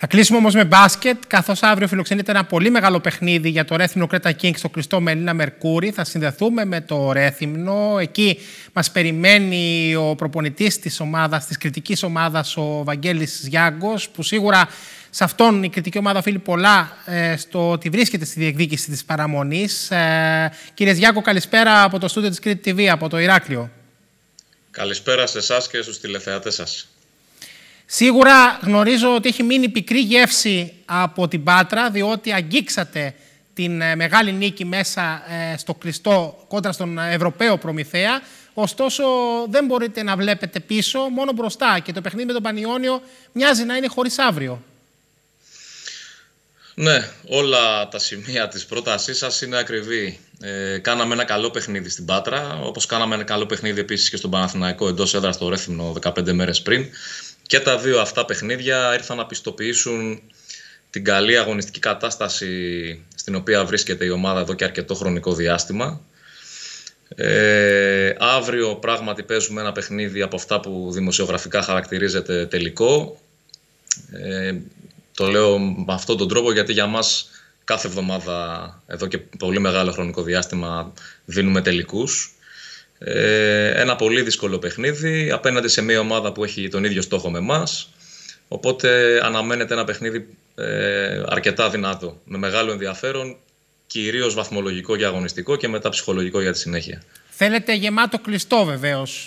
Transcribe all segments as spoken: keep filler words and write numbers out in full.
Θα κλείσουμε όμως με μπάσκετ, καθώς αύριο φιλοξενείται ένα πολύ μεγάλο παιχνίδι για το Ρέθυμνο Κρέτα Kings στο κλειστό με Ελίνα Μερκούρη. Θα συνδεθούμε με το Ρέθυμνο. Εκεί μας περιμένει ο προπονητής της ομάδας, της κριτικής ομάδας, ο Βαγγέλης Γιάγκος, που σίγουρα σε αυτόν η κριτική ομάδα οφείλει πολλά ε, στο ότι βρίσκεται στη διεκδίκηση της παραμονής. Ε, κύριε Γιάγκο, καλησπέρα από το στούντιο της Κρήτη τι βι, από το Ηράκλειο. Καλησπέρα σε εσάς και στους τηλεθεατές σας. Σίγουρα γνωρίζω ότι έχει μείνει πικρή γεύση από την Πάτρα, διότι αγγίξατε την μεγάλη νίκη μέσα στο κλειστό κόντρα στον Ευρωπαίο Προμηθέα. Ωστόσο δεν μπορείτε να βλέπετε πίσω, μόνο μπροστά, και το παιχνίδι με τον Πανιόνιο μοιάζει να είναι χωρίς αύριο. Ναι, όλα τα σημεία της πρότασής σας είναι ακριβή. Ε, κάναμε ένα καλό παιχνίδι στην Πάτρα, όπως κάναμε ένα καλό παιχνίδι επίσης και στον Παναθηναϊκό εντός έδρας στο Ρέθυμνο δεκαπέντε μέρες πριν. Και τα δύο αυτά παιχνίδια ήρθαν να πιστοποιήσουν την καλή αγωνιστική κατάσταση στην οποία βρίσκεται η ομάδα εδώ και αρκετό χρονικό διάστημα. Ε, αύριο πράγματι παίζουμε ένα παιχνίδι από αυτά που δημοσιογραφικά χαρακτηρίζεται τελικό. Ε, το λέω με αυτόν τον τρόπο γιατί για μας κάθε εβδομάδα εδώ και πολύ μεγάλο χρονικό διάστημα δίνουμε τελικούς. Ε, ένα πολύ δύσκολο παιχνίδι απέναντι σε μια ομάδα που έχει τον ίδιο στόχο με εμάς. Οπότε αναμένεται ένα παιχνίδι ε, αρκετά δυνατό, με μεγάλο ενδιαφέρον, κυρίως βαθμολογικό και αγωνιστικό και μετά ψυχολογικό για τη συνέχεια. Θέλετε γεμάτο κλειστό βεβαίως.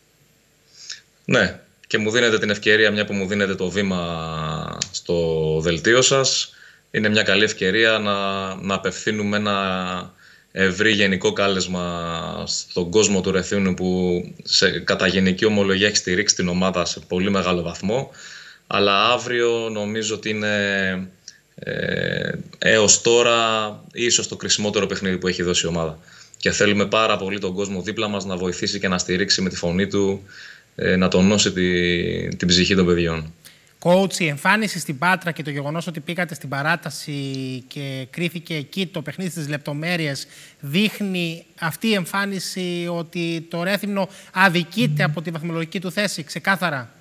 Ναι, και μου δίνετε την ευκαιρία, μια που μου δίνετε το βήμα στο δελτίο σας, είναι μια καλή ευκαιρία να, να απευθύνουμε ένα ευρύ γενικό κάλεσμα στον κόσμο του Ρεθύμνου, που σε, κατά γενική ομολογία έχει στηρίξει την ομάδα σε πολύ μεγάλο βαθμό, αλλά αύριο νομίζω ότι είναι ε, έως τώρα ίσως το κρισιμότερο παιχνίδι που έχει δώσει η ομάδα, και θέλουμε πάρα πολύ τον κόσμο δίπλα μας να βοηθήσει και να στηρίξει με τη φωνή του, ε, να τονώσει τη, την ψυχή των παιδιών. Coach, η εμφάνιση στην Πάτρα και το γεγονός ότι πήγατε στην παράταση και κρίθηκε εκεί το παιχνίδι στις λεπτομέρειες, δείχνει αυτή η εμφάνιση ότι το Ρέθυμνο αδικείται από τη βαθμολογική του θέση, ξεκάθαρα?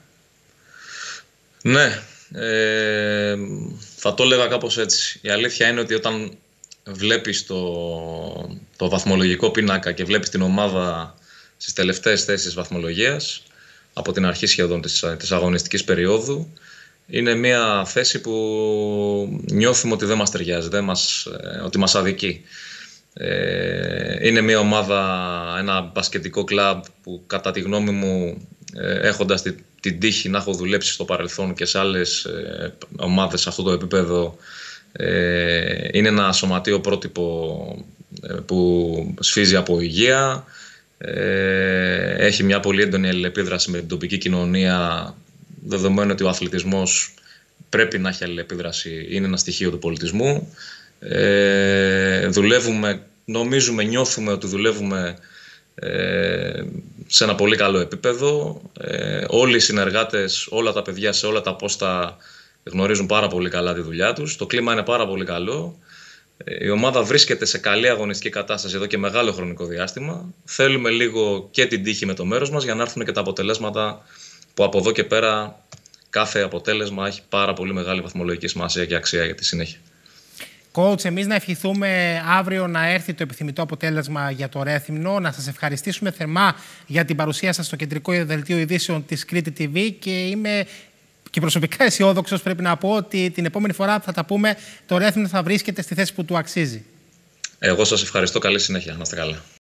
Ναι, ε, θα το έλεγα κάπως έτσι. Η αλήθεια είναι ότι όταν βλέπεις το, το βαθμολογικό πίνακα και βλέπεις την ομάδα στις τελευταίες θέσεις βαθμολογίας, από την αρχή σχεδόν της, της αγωνιστικής περίοδου, είναι μια θέση που νιώθουμε ότι δεν μας ταιριάζει, δεν μας, ότι μας αδικεί. Ε, είναι μια ομάδα, ένα μπασκετικό κλαμπ που κατά τη γνώμη μου, έχοντας την, την τύχη να έχω δουλέψει στο παρελθόν και σε άλλες ε, ομάδες σε αυτό το επίπεδο, ε, είναι ένα σωματείο πρότυπο ε, που σφίζει από υγεία. Ε, έχει μια πολύ έντονη αλληλεπίδραση με την τοπική κοινωνία, δεδομένου ότι ο αθλητισμός πρέπει να έχει αλληλεπίδραση, είναι ένα στοιχείο του πολιτισμού. Ε, δουλεύουμε, νομίζουμε, νιώθουμε ότι δουλεύουμε ε, σε ένα πολύ καλό επίπεδο. Ε, όλοι οι συνεργάτες, όλα τα παιδιά σε όλα τα πόστα γνωρίζουν πάρα πολύ καλά τη δουλειά τους. Το κλίμα είναι πάρα πολύ καλό. Η ομάδα βρίσκεται σε καλή αγωνιστική κατάσταση εδώ και μεγάλο χρονικό διάστημα. Θέλουμε λίγο και την τύχη με το μέρος μας για να έρθουν και τα αποτελέσματα, που από εδώ και πέρα κάθε αποτέλεσμα έχει πάρα πολύ μεγάλη βαθμολογική σημασία και αξία για τη συνέχεια. Coach, εμείς να ευχηθούμε αύριο να έρθει το επιθυμητό αποτέλεσμα για το Ρέθυμνο. Να σας ευχαριστήσουμε θερμά για την παρουσία σας στο κεντρικό δελτίο ειδήσεων της Κρήτη τι βι, και είμαι και προσωπικά αισιόδοξος, πρέπει να πω, ότι την επόμενη φορά που θα τα πούμε, το Ρέθυμνο θα βρίσκεται στη θέση που του αξίζει. Εγώ σας ευχαριστώ. Καλή συνέχεια. Να είστε καλά.